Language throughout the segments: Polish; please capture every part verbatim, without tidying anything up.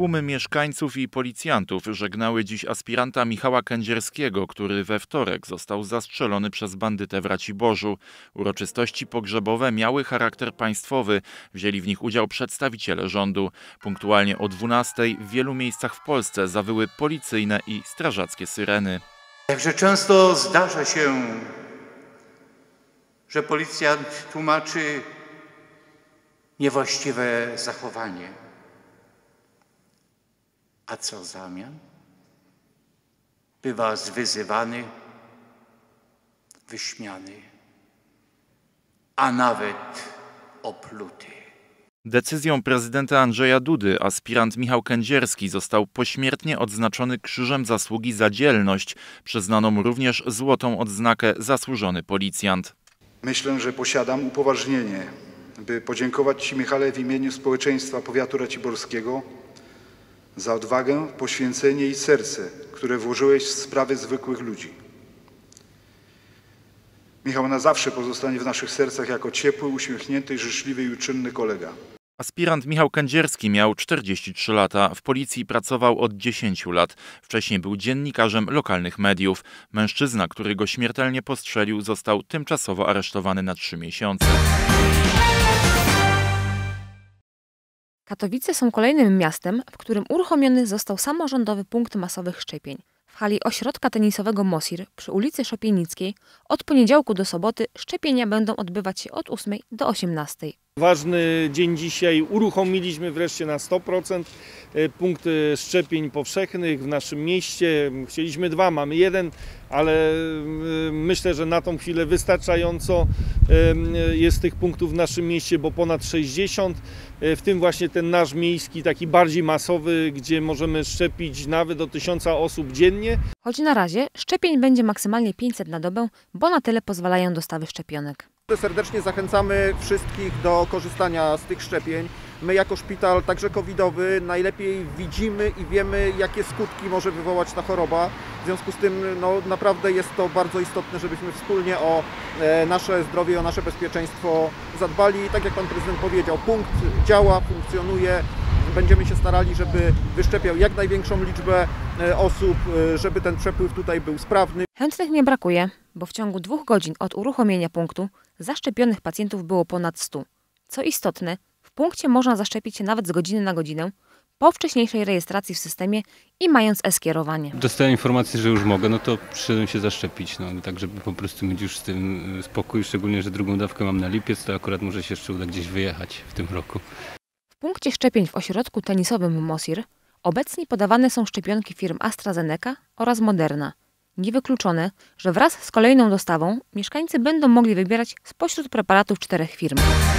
Tłumy mieszkańców i policjantów żegnały dziś aspiranta Michała Kędzierskiego, który we wtorek został zastrzelony przez bandytę w Raciborzu. Uroczystości pogrzebowe miały charakter państwowy. Wzięli w nich udział przedstawiciele rządu. Punktualnie o dwunastej w wielu miejscach w Polsce zawyły policyjne i strażackie syreny. Także często zdarza się, że policjant tłumaczy niewłaściwe zachowanie. A co w zamian? Bywa zwyzywany, wyśmiany, a nawet opluty. Decyzją prezydenta Andrzeja Dudy aspirant Michał Kędzierski został pośmiertnie odznaczony Krzyżem Zasługi za dzielność, przyznaną mu również złotą odznakę Zasłużony Policjant. Myślę, że posiadam upoważnienie, by podziękować Ci, Michale, w imieniu społeczeństwa powiatu raciborskiego za odwagę, poświęcenie i serce, które włożyłeś w sprawy zwykłych ludzi. Michał na zawsze pozostanie w naszych sercach jako ciepły, uśmiechnięty, życzliwy i uczynny kolega. Aspirant Michał Kędzierski miał czterdzieści trzy lata. W policji pracował od dziesięciu lat. Wcześniej był dziennikarzem lokalnych mediów. Mężczyzna, który go śmiertelnie postrzelił, został tymczasowo aresztowany na trzy miesiące. Katowice są kolejnym miastem, w którym uruchomiony został samorządowy punkt masowych szczepień. W hali ośrodka tenisowego Mosir przy ulicy Szopienickiej od poniedziałku do soboty szczepienia będą odbywać się od ósmej do osiemnastej. Ważny dzień dzisiaj. Uruchomiliśmy wreszcie na sto procent punkt szczepień powszechnych w naszym mieście. Chcieliśmy dwa, mamy jeden, ale myślę, że na tą chwilę wystarczająco jest tych punktów w naszym mieście, bo ponad sześćdziesiąt, w tym właśnie ten nasz miejski, taki bardziej masowy, gdzie możemy szczepić nawet do tysiąca osób dziennie. Choć na razie szczepień będzie maksymalnie pięćset na dobę, bo na tyle pozwalają dostawy szczepionek. Serdecznie zachęcamy wszystkich do korzystania z tych szczepień. My jako szpital, także covidowy, najlepiej widzimy i wiemy, jakie skutki może wywołać ta choroba. W związku z tym no, naprawdę jest to bardzo istotne, żebyśmy wspólnie o e, nasze zdrowie, o nasze bezpieczeństwo zadbali. Tak jak Pan Prezydent powiedział, punkt działa, funkcjonuje. Będziemy się starali, żeby wyszczepiał jak największą liczbę e, osób, e, żeby ten przepływ tutaj był sprawny. Chętnych nie brakuje, bo w ciągu dwóch godzin od uruchomienia punktu zaszczepionych pacjentów było ponad stu. Co istotne, w punkcie można zaszczepić się nawet z godziny na godzinę, po wcześniejszej rejestracji w systemie i mając e-skierowanie. Dostałem informację, że już mogę, no to przyszedłem się zaszczepić, no tak żeby po prostu mieć już z tym spokój, szczególnie, że drugą dawkę mam na lipiec, to akurat może się jeszcze uda gdzieś wyjechać w tym roku. W punkcie szczepień w ośrodku tenisowym Mosir obecnie podawane są szczepionki firm AstraZeneca oraz Moderna. Niewykluczone, że wraz z kolejną dostawą mieszkańcy będą mogli wybierać spośród preparatów czterech firm.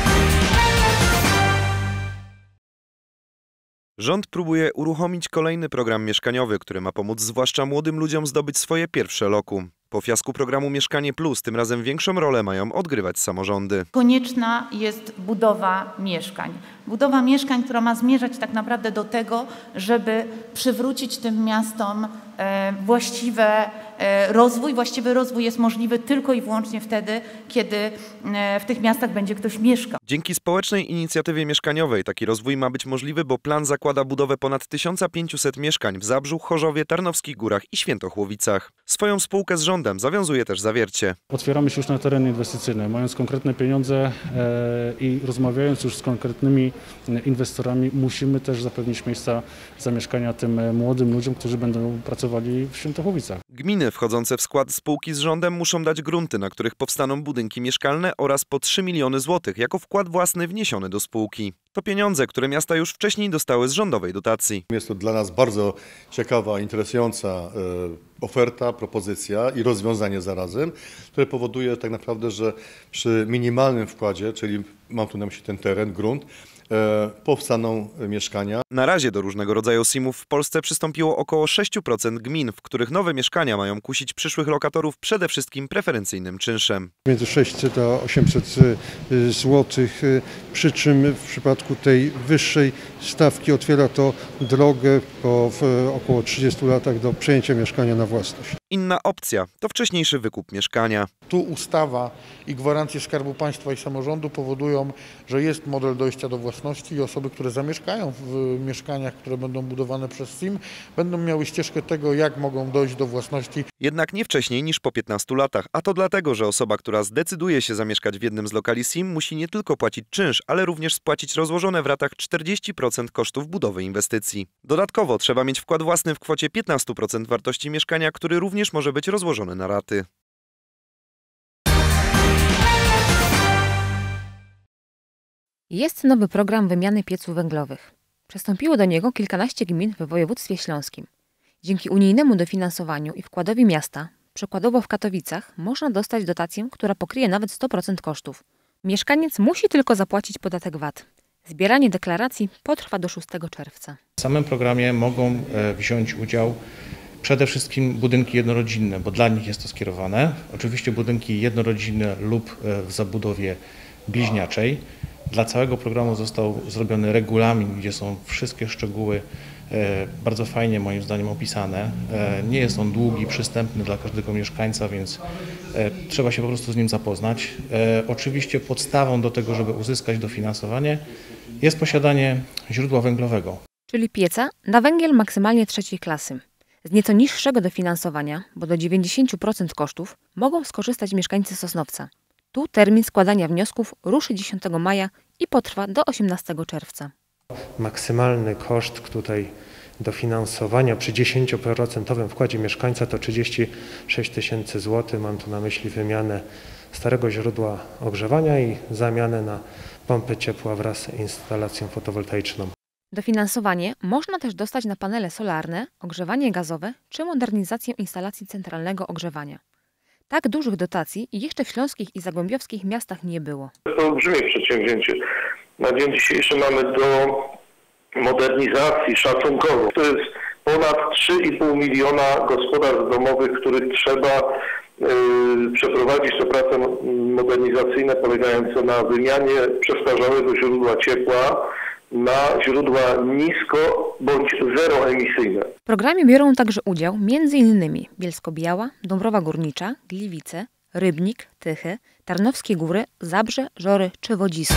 Rząd próbuje uruchomić kolejny program mieszkaniowy, który ma pomóc zwłaszcza młodym ludziom zdobyć swoje pierwsze lokum. Po fiasku programu Mieszkanie Plus tym razem większą rolę mają odgrywać samorządy. Konieczna jest budowa mieszkań. Budowa mieszkań, która ma zmierzać tak naprawdę do tego, żeby przywrócić tym miastom właściwy rozwój. Właściwy rozwój jest możliwy tylko i wyłącznie wtedy, kiedy w tych miastach będzie ktoś mieszkał. Dzięki społecznej inicjatywie mieszkaniowej taki rozwój ma być możliwy, bo plan zakłada budowę ponad tysiąc pięćset mieszkań w Zabrzu, Chorzowie, Tarnowskich Górach i Świętochłowicach. Swoją spółkę z rządem zawiązuje też Zawiercie. Otwieramy się już na tereny inwestycyjne, mając konkretne pieniądze i rozmawiając już z konkretnymi inwestorami, musimy też zapewnić miejsca zamieszkania tym młodym ludziom, którzy będą pracowali w Świętochłowicach. Gminy wchodzące w skład spółki z rządem muszą dać grunty, na których powstaną budynki mieszkalne oraz po trzy miliony złotych jako wkład własny wniesiony do spółki. To pieniądze, które miasta już wcześniej dostały z rządowej dotacji. Jest to dla nas bardzo ciekawa, interesująca oferta, propozycja i rozwiązanie zarazem, które powoduje tak naprawdę, że przy minimalnym wkładzie, czyli mam tu na myśli ten teren, grunt, powstaną mieszkania. Na razie do różnego rodzaju simów w Polsce przystąpiło około sześć procent gmin, w których nowe mieszkania mają kusić przyszłych lokatorów przede wszystkim preferencyjnym czynszem. Między sześćset a osiemset złotych, przy czym w przypadku tej wyższej stawki otwiera to drogę po około trzydziestu latach do przejęcia mieszkania na własność. Inna opcja to wcześniejszy wykup mieszkania. Tu ustawa i gwarancje Skarbu Państwa i samorządu powodują, że jest model dojścia do własności i osoby, które zamieszkają w mieszkaniach, które będą budowane przez S I M, będą miały ścieżkę tego, jak mogą dojść do własności. Jednak nie wcześniej niż po piętnastu latach, a to dlatego, że osoba, która zdecyduje się zamieszkać w jednym z lokali S I M, musi nie tylko płacić czynsz, ale również spłacić rozłożone w ratach czterdzieści procent kosztów budowy inwestycji. Dodatkowo trzeba mieć wkład własny w kwocie piętnaście procent wartości mieszkania, który również może być rozłożony na raty. Jest nowy program wymiany pieców węglowych. Przystąpiło do niego kilkanaście gmin w województwie śląskim. Dzięki unijnemu dofinansowaniu i wkładowi miasta, przykładowo w Katowicach, można dostać dotację, która pokryje nawet sto procent kosztów. Mieszkaniec musi tylko zapłacić podatek V A T. Zbieranie deklaracji potrwa do szóstego czerwca. W samym programie mogą wziąć udział przede wszystkim budynki jednorodzinne, bo dla nich jest to skierowane. Oczywiście budynki jednorodzinne lub w zabudowie bliźniaczej. Dla całego programu został zrobiony regulamin, gdzie są wszystkie szczegóły bardzo fajnie moim zdaniem opisane. Nie jest on długi, przystępny dla każdego mieszkańca, więc trzeba się po prostu z nim zapoznać. Oczywiście podstawą do tego, żeby uzyskać dofinansowanie, jest posiadanie źródła węglowego. Czyli pieca na węgiel maksymalnie trzeciej klasy. Z nieco niższego dofinansowania, bo do dziewięćdziesiąt procent kosztów, mogą skorzystać mieszkańcy Sosnowca. Tu termin składania wniosków ruszy dziesiątego maja i potrwa do osiemnastego czerwca. Maksymalny koszt tutaj dofinansowania przy dziesięcioprocentowym wkładzie mieszkańca to trzydzieści sześć tysięcy złotych. Mam tu na myśli wymianę starego źródła ogrzewania i zamianę na pompy ciepła wraz z instalacją fotowoltaiczną. Dofinansowanie można też dostać na panele solarne, ogrzewanie gazowe czy modernizację instalacji centralnego ogrzewania. Tak dużych dotacji jeszcze w śląskich i zagłębiowskich miastach nie było. To olbrzymie przedsięwzięcie. Na dzień dzisiejszy mamy do modernizacji szacunkowo. To jest ponad trzy i pół miliona gospodarstw domowych, których trzeba yy, przeprowadzić te prace modernizacyjne polegające na wymianie przestarzałego źródła ciepła na źródła nisko- bądź zeroemisyjne. W programie biorą także udział m.in. Bielsko-Biała, Dąbrowa Górnicza, Gliwice, Rybnik, Tychy, Tarnowskie Góry, Zabrze, Żory czy Wodzisko.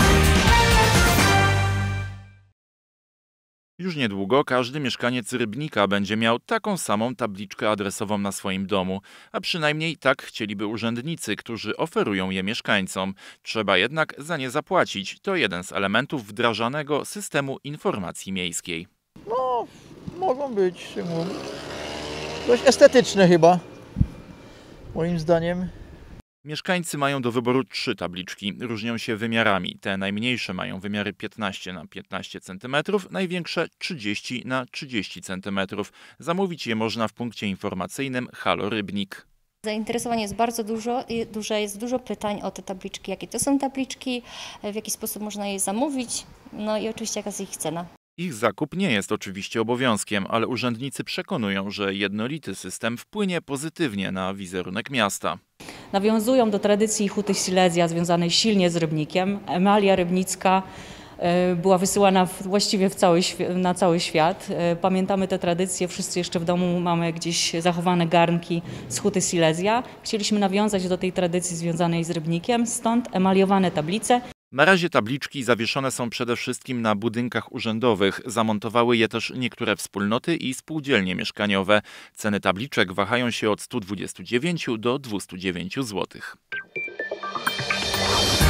Już niedługo każdy mieszkaniec Rybnika będzie miał taką samą tabliczkę adresową na swoim domu, a przynajmniej tak chcieliby urzędnicy, którzy oferują je mieszkańcom. Trzeba jednak za nie zapłacić. To jeden z elementów wdrażanego systemu informacji miejskiej. No, mogą być dość estetyczne chyba, moim zdaniem. Mieszkańcy mają do wyboru trzy tabliczki. Różnią się wymiarami. Te najmniejsze mają wymiary piętnaście na piętnaście centymetrów, największe trzydzieści na trzydzieści centymetrów. Zamówić je można w punkcie informacyjnym Halo Rybnik. Zainteresowanie jest bardzo dużo, duże, jest dużo pytań o te tabliczki. Jakie to są tabliczki, w jaki sposób można je zamówić, no i oczywiście jaka jest ich cena. Ich zakup nie jest oczywiście obowiązkiem, ale urzędnicy przekonują, że jednolity system wpłynie pozytywnie na wizerunek miasta. Nawiązują do tradycji Huty Silesia związanej silnie z Rybnikiem. Emalia rybnicka była wysyłana właściwie w cały, na cały świat. Pamiętamy te tradycje, wszyscy jeszcze w domu mamy gdzieś zachowane garnki z Huty Silesia. Chcieliśmy nawiązać do tej tradycji związanej z Rybnikiem, stąd emaliowane tablice. Na razie tabliczki zawieszone są przede wszystkim na budynkach urzędowych. Zamontowały je też niektóre wspólnoty i spółdzielnie mieszkaniowe. Ceny tabliczek wahają się od stu dwudziestu dziewięciu do dwustu dziewięciu złotych.